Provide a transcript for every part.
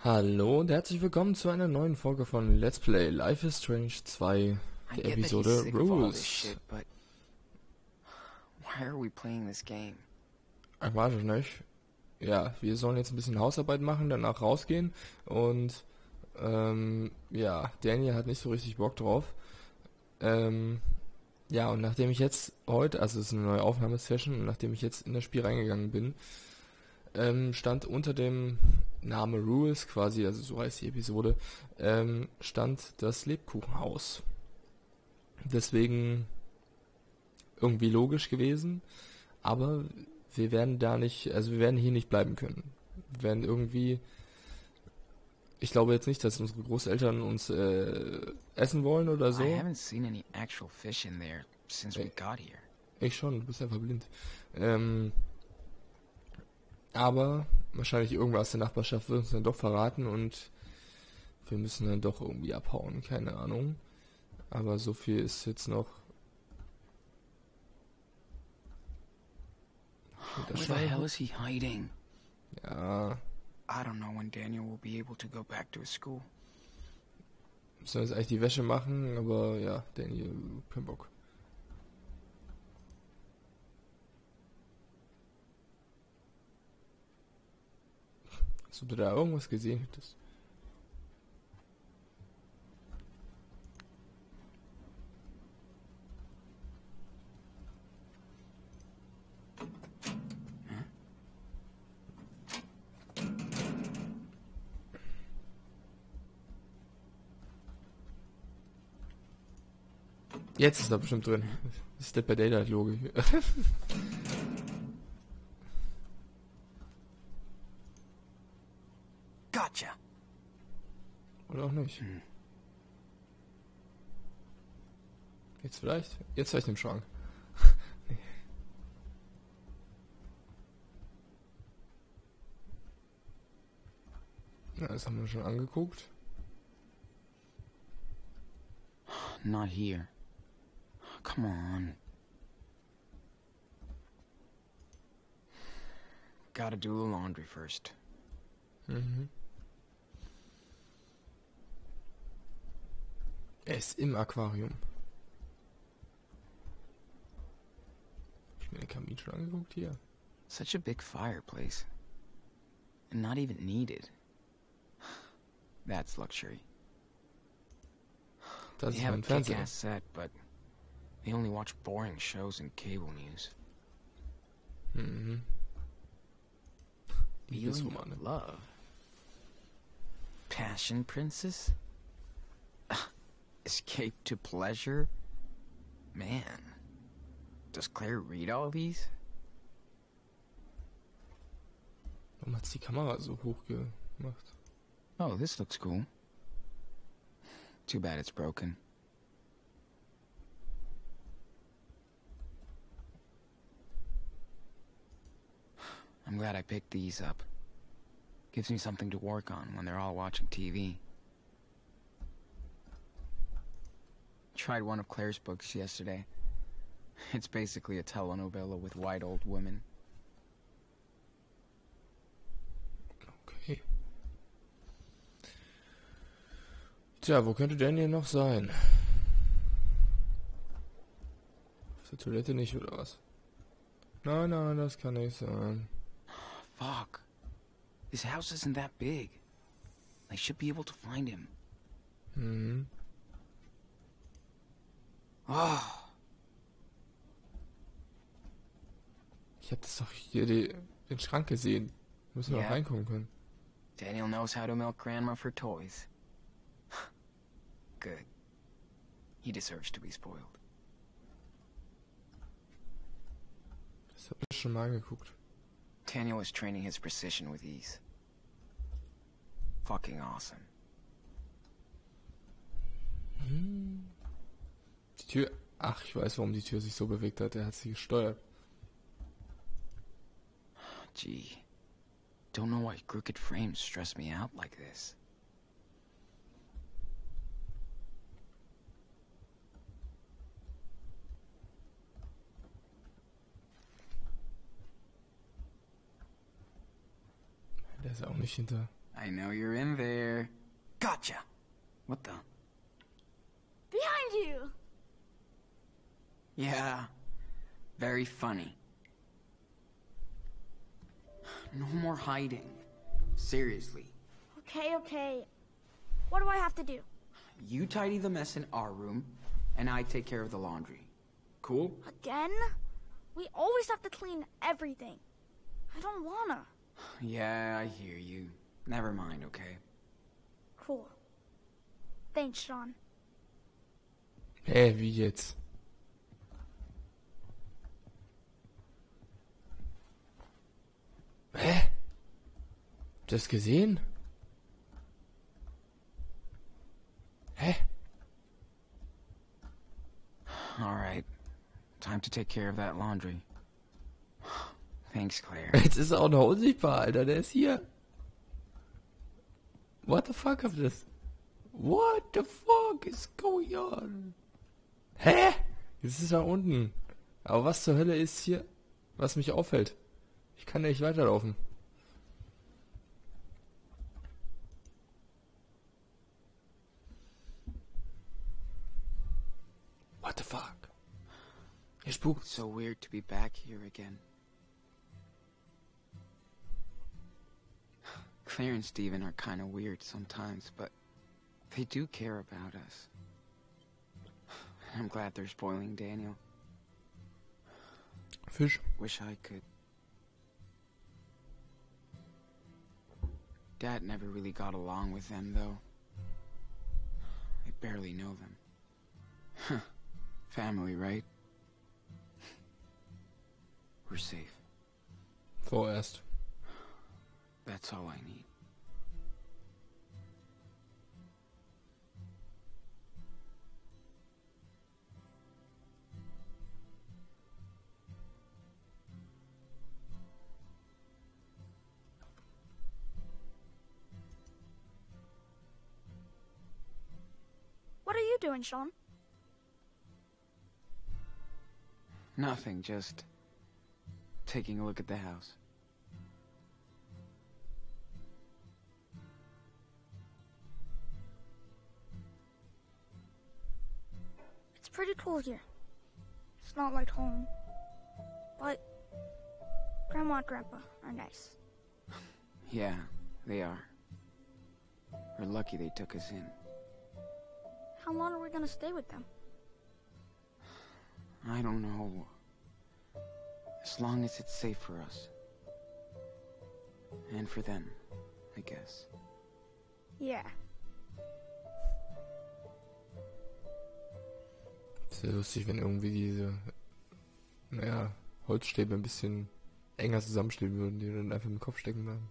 Hallo und herzlich willkommen zu einer neuen Folge von Let's Play Life is Strange 2, der Episode Rules. Ich weiß es nicht. Ja, wir sollen jetzt ein bisschen Hausarbeit machen, danach rausgehen und ja, Daniel hat nicht so richtig Bock drauf. Ja, und nachdem ich jetzt heute, also es ist eine neue Aufnahmesession, und nachdem ich jetzt in das Spiel reingegangen bin, stand unter dem Name Rules quasi, also so heißt die Episode, stand das Lebkuchenhaus. Deswegen irgendwie logisch gewesen, aber wir werden da nicht, also wir werden hier nicht bleiben können. Wir werden irgendwie, ich glaube jetzt nicht, dass unsere Großeltern uns essen wollen oder so. I haven't seen any actual fish in there since we got here. Ich schon, du bist einfach blind. Aber wahrscheinlich irgendwas aus der Nachbarschaft wird uns dann doch verraten und wir müssen dann doch irgendwie abhauen, keine Ahnung. Aber so viel ist jetzt noch. Where the hell is he hiding? Ja. I don't know when Daniel will be able to go back to his school. Müssen wir jetzt eigentlich die Wäsche machen, aber ja, Daniel, kein Bock. Hast du da irgendwas gesehen hättest? Jetzt ist da bestimmt drin. Das ist der Data-Logik. Gotcha. Oder auch nicht. Jetzt vielleicht? Jetzt vielleicht im Schrank. Nee. Ja, das haben wir schon angeguckt. Not here. Come on. Gotta do the laundry first. Mhm. Er ist im Aquarium. Hab ich mir den Kamin schon angeguckt hier? Such a big fireplace. And not even needed. That's luxury. Das They ist have a mein Fernseher. kick-ass set, but they only watch boring shows and cable news. Mhm. Feeling Liebesromane. of love. Passion princess? Escape to pleasure? Man. Does Claire read all these? Warum hat's die Kamera so hoch gemacht? Oh, this looks cool. Too bad it's broken. I'm glad I picked these up. Gives me something to work on when they're all watching TV. Tried one of Claire's books yesterday. It's basically a telenovela with white old women. Okay. Tja, wo könnte Daniel noch sein? Auf der Toilette nicht, oder was? Nein, nein, das kann nicht sein. Fuck. This house isn't that big. I should be able to find him. Mhm. Oh, Ich hab das doch hier den Schrank gesehen. Müssen wir auch Ja. reingucken können. Daniel knows how to milk Grandma for toys. Good. He deserves to be spoiled. Das hab ich schon mal angeguckt. Daniel is training his precision with ease. Fucking awesome. Die Tür. Ach, ich weiß, warum die Tür sich so bewegt hat. Er hat sie gesteuert. Gee. Don't know why crooked frames stress me out like this. Der ist auch nicht hinter. I know you're in there. Gotcha! What the? Behind you! Yeah, very funny. No more hiding. Seriously. Okay. What do I have to do? You tidy the mess in our room, and I take care of the laundry. Cool? Again? We always have to clean everything. I don't wanna. Yeah, I hear you. Never mind, okay? Cool. Thanks, Sean. Hä, wie jetzt? Hä? Habt ihr das gesehen? Hä? Alright. Time to take care of that laundry. Thanks, Claire. Jetzt ist er auch noch unsichtbar, Alter. Der ist hier. What the fuck ist das? What the fuck is going on? Hä? Jetzt ist er unten. Aber was zur Hölle ist hier, was mich auffällt? Ich kann ja nicht weiterlaufen. What the fuck? Hier spukt. So weird to be back here again. Claire and Steven are kind of weird sometimes, but they do care about us. I'm glad they're spoiling Daniel. Fisch. Wish I could. Dad never really got along with them, though. I barely know them. Family, right? We're safe. Vorerst. That's all I need. What are you doing, Sean? Nothing, just taking a look at the house. It's pretty cool here. It's not like home. But Grandma and Grandpa are nice. Yeah, they are. We're lucky they took us in. How long are we gonna stay with them? I don't know. As long as it's safe for us. And for them, I guess. Yeah. Sehr lustig, wenn irgendwie diese, naja, Holzstäbe ein bisschen enger zusammenstehen würden, die dann einfach im Kopf stecken bleiben.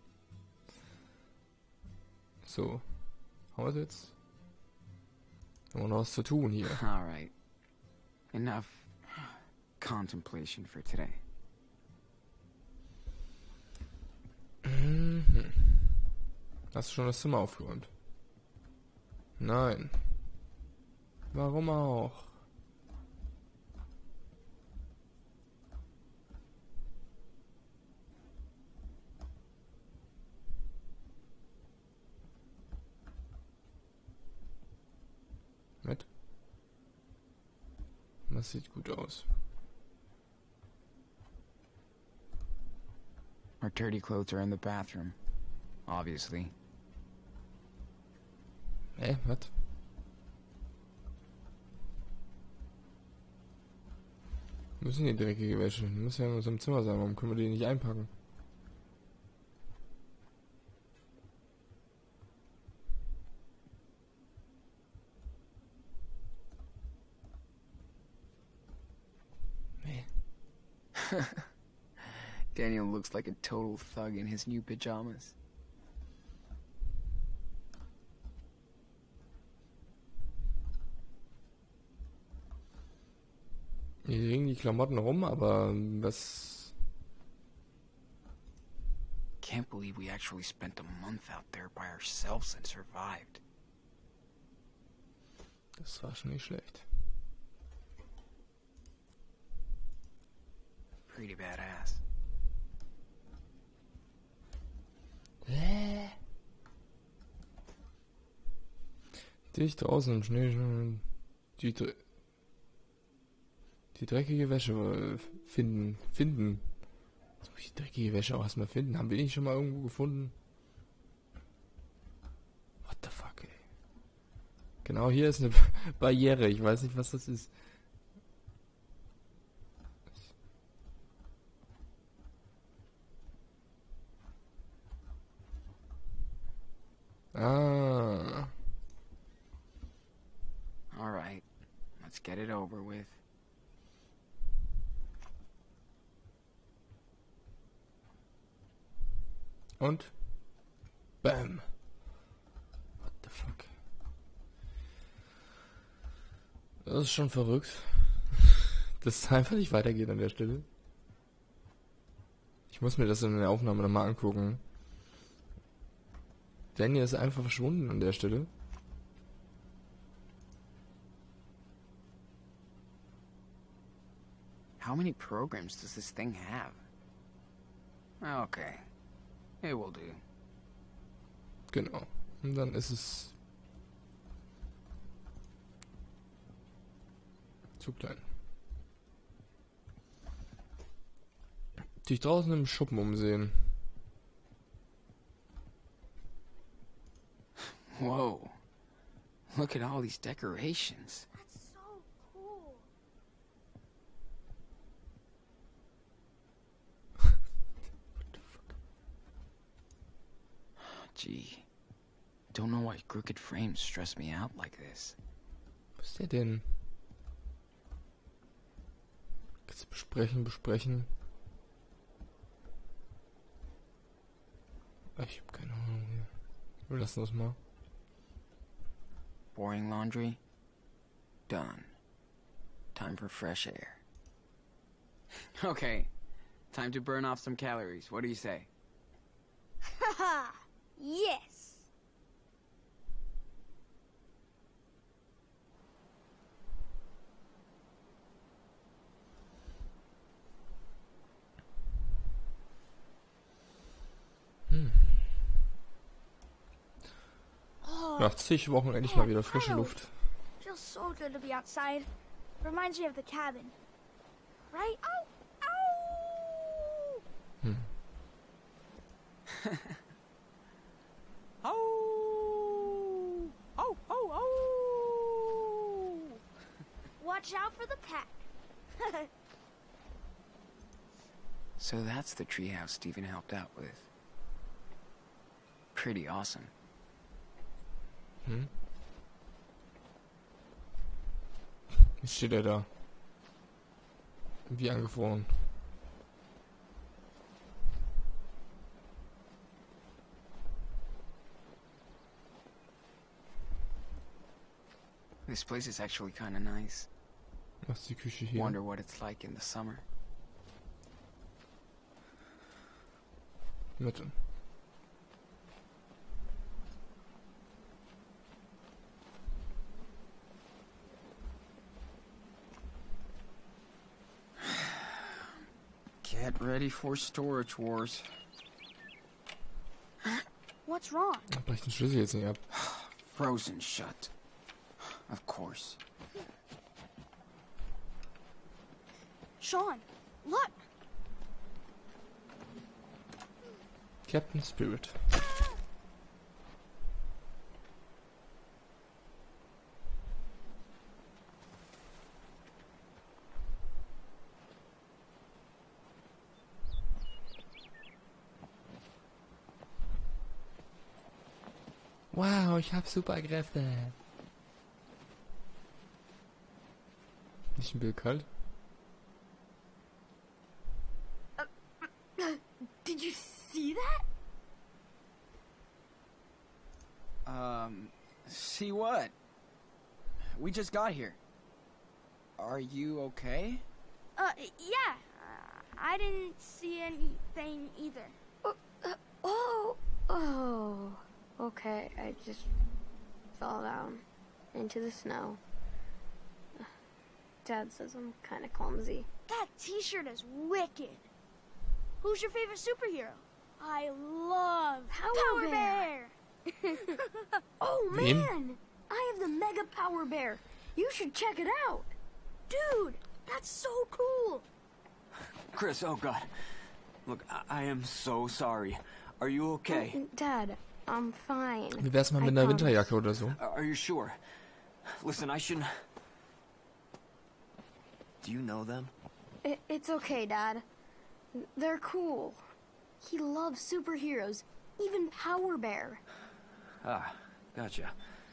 So. Haben wir es jetzt? Haben wir noch was zu tun hier? Alright. Enough contemplation for today. Mhm. Hast du schon das Zimmer aufgeräumt? Nein. Warum auch? Mit? Das sieht gut aus. Our dirty clothes are in the bathroom. Obviously. Was? Müssen die dreckige Wäsche? Die muss ja in unserem Zimmer sein. Warum können wir die nicht einpacken? Daniel looks like a total thug in his new pajamas. Hier liegen die Klamotten rum, aber was... Can't believe we actually spent a month out there by ourselves and survived. Das war schon nicht schlecht. Pretty badass. Dich draußen im Schnee. Die dreckige Wäsche finden. Jetzt muss ich die dreckige Wäsche auch erstmal finden. Haben wir die schon mal irgendwo gefunden? What the fuck, ey. Genau, hier ist eine Barriere. Ich weiß nicht, was das ist. Ah. All right, let's get it over with. Und? Bam. What the fuck? Das ist schon verrückt. Dass es einfach nicht weitergeht an der Stelle. Ich muss mir das in der Aufnahme nochmal angucken. Daniel ist einfach verschwunden an der Stelle. How many programs does this thing have? Okay, it will do. Genau. Und dann ist es zu klein. Dich draußen im Schuppen umsehen. Whoa, look at all these decorations. That's so cool. Gee, don't know why crooked frames stress me out like this. Was ist der denn? Kannst du besprechen. Ich hab keine Ahnung hier. Wir lassen das mal. Boring laundry? Done. Time for fresh air. Okay, time to burn off some calories. What do you say? Haha! Yes! Oh, Nach zig Wochen endlich mal wieder frische Kyle. Luft. Feels so good to be outside. Reminds me of the cabin. Right? Oh! Ow! Oh! Oh! Oh! Oh! Watch out for the pack. So that's the treehouse Stephen helped out with. Pretty awesome. Jetzt steht er da. Wie angefroren. This place is actually kind of nice. Was ist die Küche hier? Wonder what it's like in the summer. Mitte. Get ready for storage wars. What's wrong? Brech den Schlüssel jetzt nicht ab. Frozen shut. Of course. Sean, look! Captain Spirit. Wow, ich hab Superkräfte. Nicht ein Bild kalt? Did you see that? See what? We just got here. Are you okay? Yeah. I didn't see anything either. Okay, I just fell down into the snow. Dad says I'm kind of clumsy. That t-shirt is wicked. Who's your favorite superhero? I love Power Bear. Oh Wem? man, I have the Mega Power Bear. You should check it out. Dude, that's so cool. Chris, oh God. Look, I am so sorry. Are you okay? Dad, I'm fine. Wie wär's mal mit einer Winterjacke oder so? Are you sure? Listen, I shouldn't... Do you know them? It's okay, Dad. They're cool. He loves superheroes, even Power Bear. Ah, gotcha.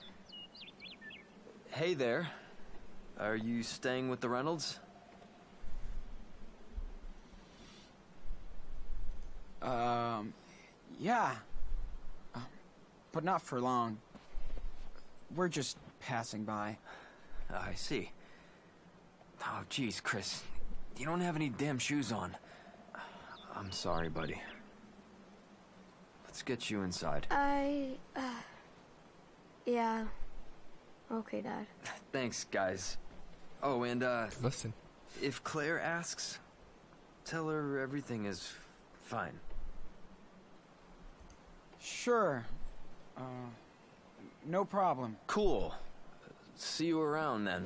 Hey there. Are you staying with the Reynolds? Yeah. But not for long. We're just passing by. I see. Oh, geez, Chris. You don't have any damn shoes on. I'm sorry, buddy. Let's get you inside. Yeah. Okay, Dad. Thanks, guys. Oh, and, Was denn? if Claire asks, tell her everything is fine. Sure. No problem. Cool. See you around, then.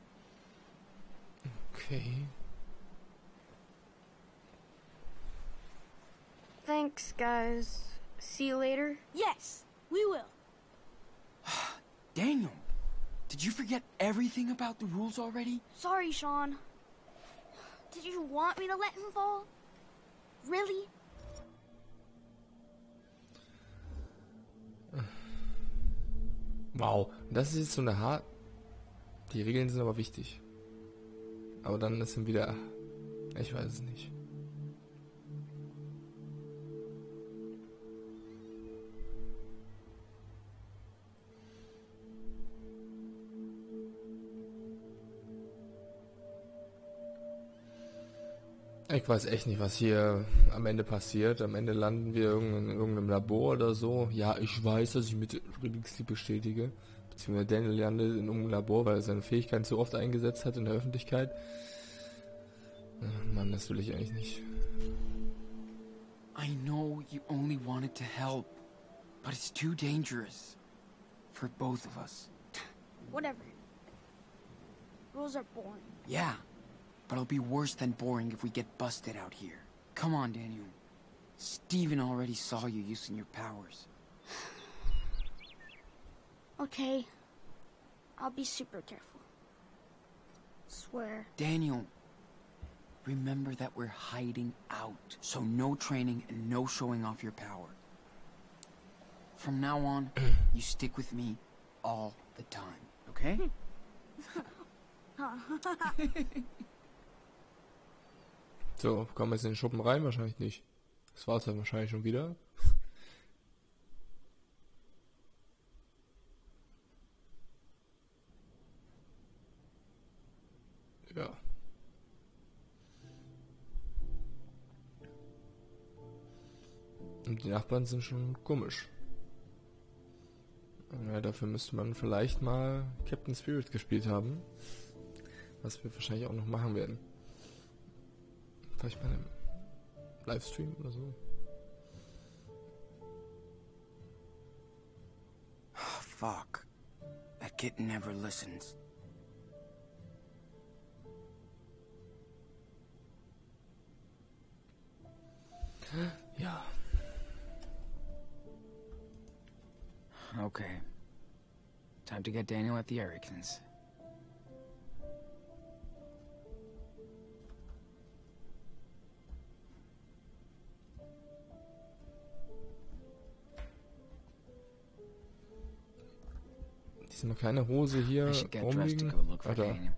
Okay. Thanks, guys. See you later. Yes, we will. Daniel, did you forget everything about the rules already? Sorry, Sean. Did you want me to let him fall? Really? Wow, das ist jetzt so eine hart. Die Regeln sind aber wichtig. Aber dann ist dann wieder... Ich weiß es nicht. Ich weiß echt nicht, was hier am Ende passiert. Am Ende landen wir in irgendeinem Labor oder so. Ja, ich weiß, dass ich mit Rubik's Cube bestätige. Beziehungsweise Daniel landet in irgendeinem Labor, weil er seine Fähigkeiten zu oft eingesetzt hat in der Öffentlichkeit. Mann, das will ich eigentlich nicht. I know you only wanted to help, but it's too dangerous. For both of us. Whatever. Rules are boring. Yeah, but it'll be worse than boring if we get busted out here. Come on, Daniel. Steven already saw you using your powers. Okay. I'll be super careful. Swear. Daniel, remember that we're hiding out, so no training and no showing off your power. From now on, you stick with me all the time, okay? So, kommen wir jetzt in den Schuppen rein? Wahrscheinlich nicht. Das war's dann wahrscheinlich schon wieder. Ja. Und die Nachbarn sind schon komisch. Ja, dafür müsste man vielleicht mal Captain Spirit gespielt haben. Was wir wahrscheinlich auch noch machen werden. Vielleicht bei einem Livestream oder so. Fuck. That kitten never listens. Ja. Okay. Time to get Daniel at the Ericssons. Diesmal keine Hose hier I should get dressed to rumliegen. go look for Alter. Daniel.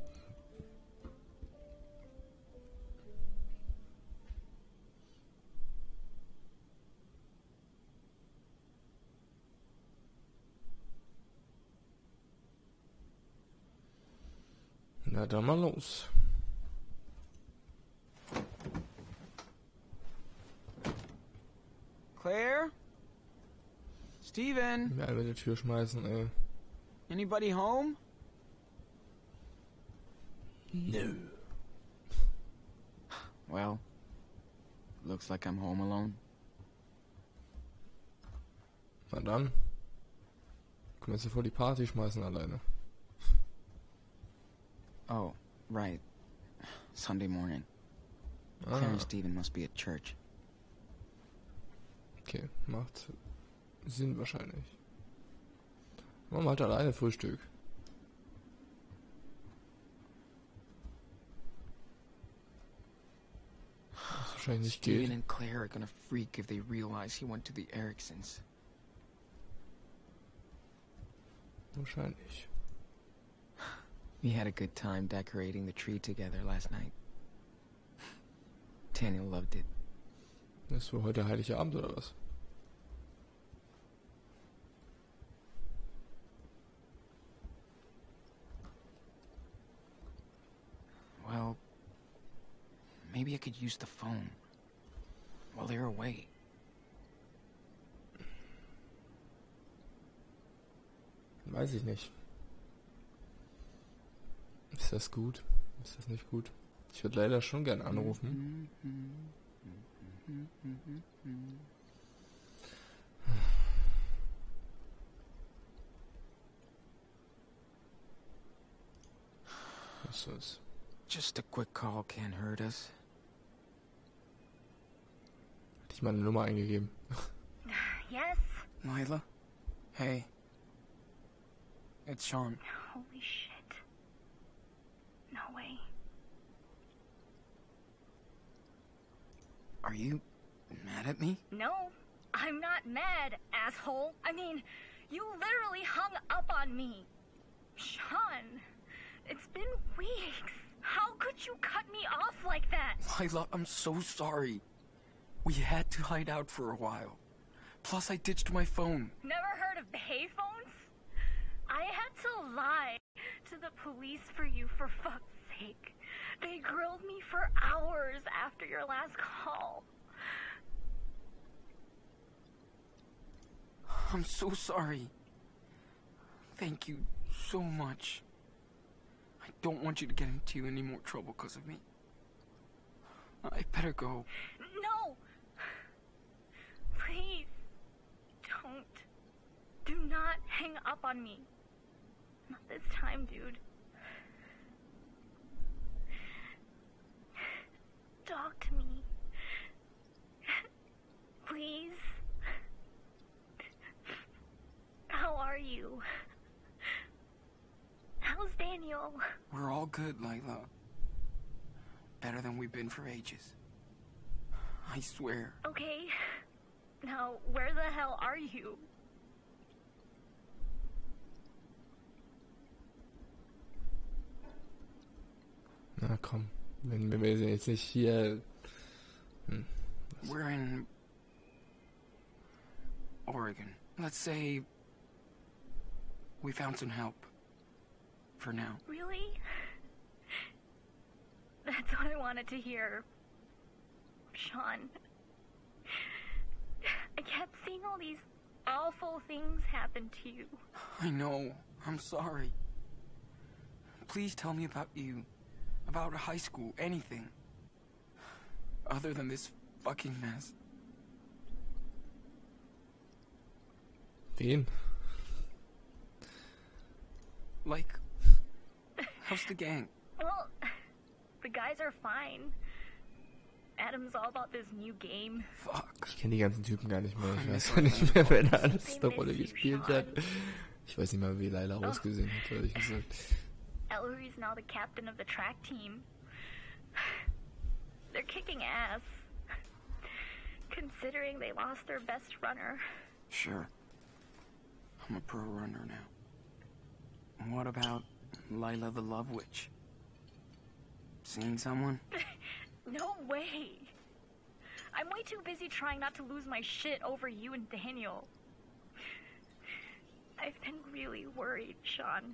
Na dann mal los. Claire? Steven? Mir alle mit der Tür schmeißen, ey. Anybody home? Nö. Well, looks like I'm home alone. Na dann. Können wir jetzt hier vor die Party schmeißen alleine. Oh, right. Sunday morning. Ah, Claire and Steven must be at church. okay, macht Sinn wahrscheinlich. Machen wir halt alleine Frühstück. Was wahrscheinlich nicht Steven geht. and Claire are gonna freak if they realize he went to the Ericksons. Wahrscheinlich. We had a good time decorating the tree together last night. Daniel loved it. Ist wohl heute Heiliger Abend oder was? Well, maybe I could use the phone while they're away. Weiß ich nicht. Ist das gut? Ist das nicht gut? Ich würde leider schon gern anrufen. Was soll's? Just a quick call can't hurt us. Hätte ich meine Nummer eingegeben. Yes? Lila? Hey. It's Sean. Holy shit. No way. Are you mad at me? No, I'm not mad, asshole. I mean, you literally hung up on me. Sean, it's been weeks. How could you cut me off like that? Lila, I'm so sorry. We had to hide out for a while. Plus, I ditched my phone. Never heard of payphones? I had to lie to the police for you, for fuck's sake. They grilled me for hours after your last call. I'm so sorry. Thank you so much. I don't want you to get into any more trouble because of me. I better go. No! Please, don't. Do not hang up on me. Not this time, dude. Talk to me. Please. How are you? How's Daniel? We're all good, Lila. Better than we've been for ages. I swear. Okay. Now, where the hell are you? Na komm, wenn wir jetzt nicht hier... We're in Oregon. Let's say we found some help. For now. Really? That's what I wanted to hear. Sean. I kept seeing all these awful things happen to you. I know. I'm sorry. Please tell me about you. About high school. Anything. Other than this fucking mess. Wen? Like, how's the gang? Well, the guys are fine. Adam's all about this new game. Fuck. Ich kenne die ganzen Typen gar nicht mehr. Ich Oh, weiß Mist. auch nicht mehr, wer da alles They eine Rolle miss you, gespielt Sean. hat. Ich weiß nicht mal, wie Lila ausgesehen hat, ehrlich gesagt. Ellery's now the captain of the track team. They're kicking ass. Considering they lost their best runner. Sure. I'm a pro runner now. And what about Lila the Love Witch? Seeing someone? No way. I'm way too busy trying not to lose my shit over you and Daniel. I've been really worried, Sean.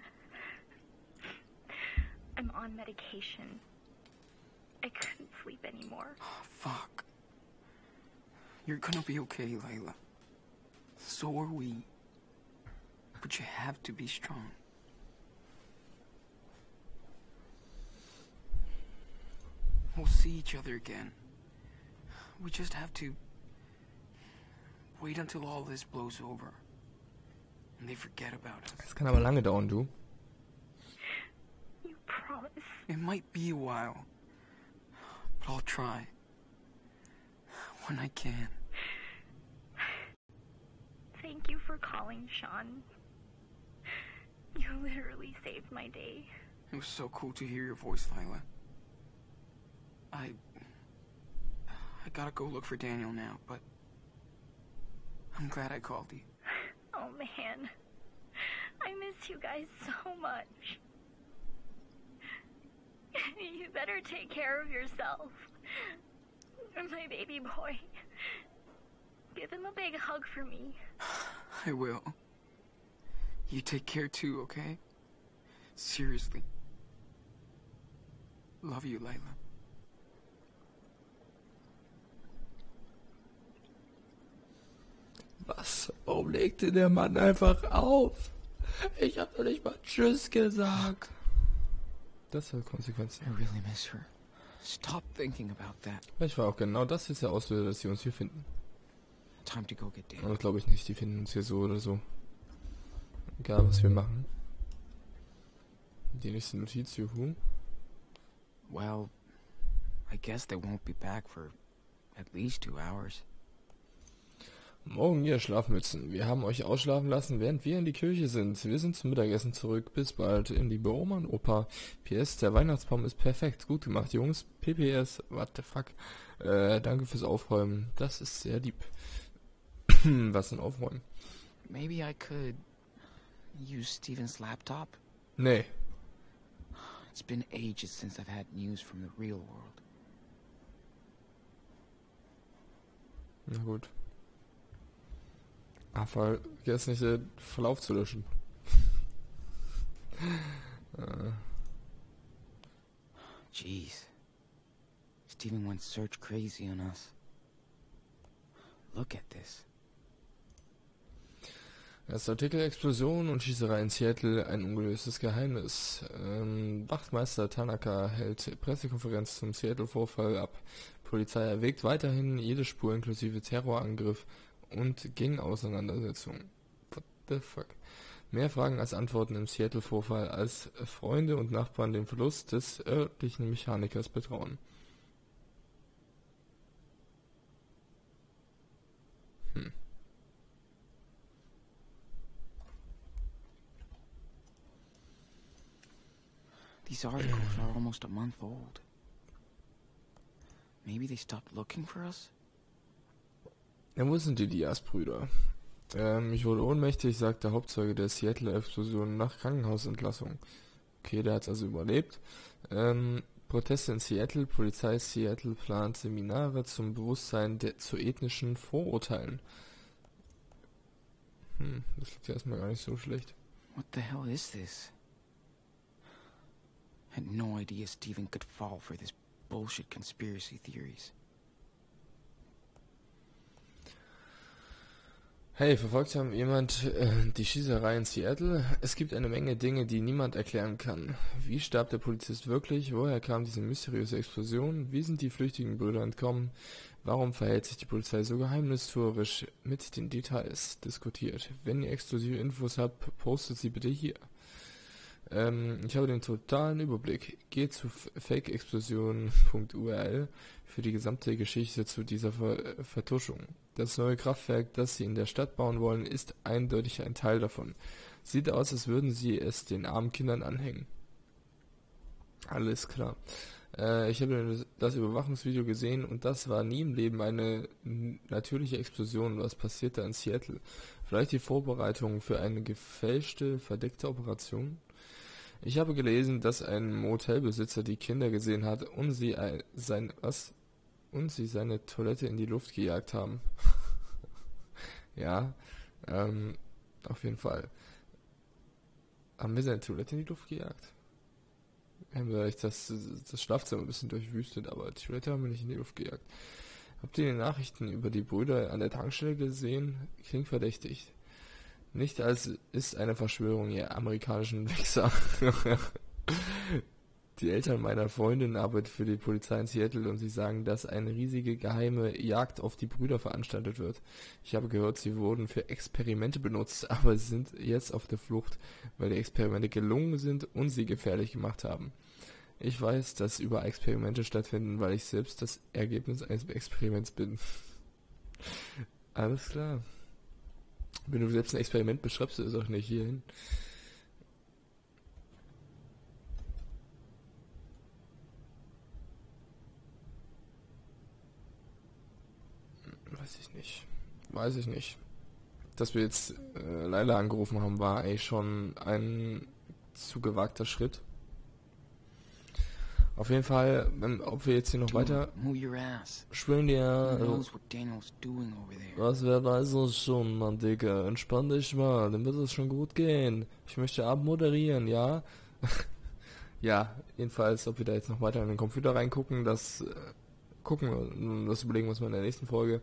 I'm on medication. I couldn't sleep anymore. Oh, fuck. You're gonna be okay, Lila. So are we. But you have to be strong. We'll see each other again. We just have to wait until all this blows over. And they forget about us. Das kann aber lange dauern, du. You promise It might be a while, but I'll try. When I can. Thank you for calling, Sean. You literally saved my day. It was so cool to hear your voice, Lila. I gotta go look for Daniel now, but I'm glad I called you. Oh man, I miss you guys so much. You better take care of yourself. My baby boy. Give him a big hug for me. I will. You take care too, okay? Seriously. Love you, Layla. Was? Warum legte der Mann einfach auf? Ich hab doch nicht mal Tschüss gesagt. Das hat Konsequenzen. I really miss her. Stop thinking about that. Vielleicht war auch genau das jetzt der Auslöser, dass sie uns hier finden. Time to go get Daniel. Aber glaube ich nicht, die finden uns hier so oder so. Egal, was wir machen. Die nächste Notiz, juhu. Well, I guess they won't be back for at least 2 hours. Morgen, ihr Schlafmützen. Wir haben euch ausschlafen lassen, während wir in die Kirche sind. Wir sind zum Mittagessen zurück. Bis bald. In Liebe Oma und Opa. PS, der Weihnachtsbaum ist perfekt. Gut gemacht, Jungs. PPS, what the fuck. Danke fürs Aufräumen. Das ist sehr lieb. Was denn Aufräumen? Maybe I could use Steven's laptop? Nee. It's been ages since I've had news from the real world. Na gut. Vergiss nicht, den Verlauf zu löschen. Jeez. Steven went search crazy on us. Look at this. Erster Artikel: Explosion und Schießerei in Seattle, ein ungelöstes Geheimnis. Wachtmeister Tanaka hält Pressekonferenz zum Seattle-Vorfall ab. Polizei erwägt weiterhin jede Spur inklusive Terrorangriff und Gang-Auseinandersetzung. What the fuck? Mehr Fragen als Antworten im Seattle-Vorfall, als Freunde und Nachbarn den Verlust des örtlichen Mechanikers betrauen. These articles are almost a month old. Maybe they stopped looking for us? Ja, wo sind die Diaz-Brüder? Ich wurde ohnmächtig, sagt der Hauptzeuge der Seattle-Explosion nach Krankenhausentlassung. Okay, der hat's also überlebt. Proteste in Seattle, Polizei Seattle plant Seminare zum Bewusstsein zu ethnischen Vorurteilen. Das klingt ja erstmal gar nicht so schlecht. What the hell is this? I had no idea Steven could fall for this bullshit conspiracy theories. Hey, verfolgt haben jemand die Schießerei in Seattle? Es gibt eine Menge Dinge, die niemand erklären kann. Wie starb der Polizist wirklich? Woher kam diese mysteriöse Explosion? Wie sind die flüchtigen Brüder entkommen? Warum verhält sich die Polizei so geheimnistuerisch? Mit den Details diskutiert. Wenn ihr exklusive Infos habt, postet sie bitte hier. Ich habe den totalen Überblick. Geht zu fakeexplosion.url für die gesamte Geschichte zu dieser Vertuschung. Das neue Kraftwerk, das sie in der Stadt bauen wollen, ist eindeutig ein Teil davon. Sieht aus, als würden sie es den armen Kindern anhängen. Alles klar. Ich habe das Überwachungsvideo gesehen und das war nie im Leben eine natürliche Explosion. Was passiert da in Seattle? Vielleicht die Vorbereitung für eine gefälschte, verdeckte Operation? Ich habe gelesen, dass ein Motelbesitzer die Kinder gesehen hat und sie seine Toilette in die Luft gejagt haben. Ja, auf jeden Fall. Haben wir seine Toilette in die Luft gejagt? Wir haben vielleicht das Schlafzimmer ein bisschen durchwüstet, aber die Toilette haben wir nicht in die Luft gejagt. Habt ihr die Nachrichten über die Brüder an der Tankstelle gesehen? Klingt verdächtig. Nicht als ist eine Verschwörung, ihr amerikanischen Wichser. Die Eltern meiner Freundin arbeiten für die Polizei in Seattle und sie sagen, dass eine riesige geheime Jagd auf die Brüder veranstaltet wird. Ich habe gehört, sie wurden für Experimente benutzt, aber sie sind jetzt auf der Flucht, weil die Experimente gelungen sind und sie gefährlich gemacht haben. Ich weiß, dass überall Experimente stattfinden, weil ich selbst das Ergebnis eines Experiments bin. Alles klar. Wenn du selbst ein Experiment beschreibst, du es auch nicht hierhin. Weiß ich nicht. Dass wir jetzt Layla angerufen haben, war eigentlich schon ein zu gewagter Schritt. Auf jeden Fall, ob wir jetzt hier noch weiter schwimmen, was wer weiß es schon, Mann, Digga. Entspann dich mal, dann wird es schon gut gehen. Ich möchte abmoderieren, ja? Ja, jedenfalls, ob wir da jetzt noch weiter in den Computer reingucken, das gucken, das überlegen wir uns mal in der nächsten Folge.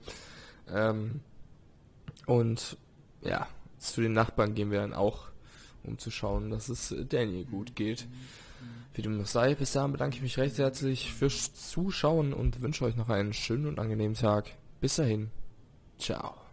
Und ja, zu den Nachbarn gehen wir dann auch, um zu schauen, dass es Daniel gut geht. Wie dem noch sei, bis dahin bedanke ich mich recht herzlich fürs Zuschauen und wünsche euch noch einen schönen und angenehmen Tag. Bis dahin. Ciao.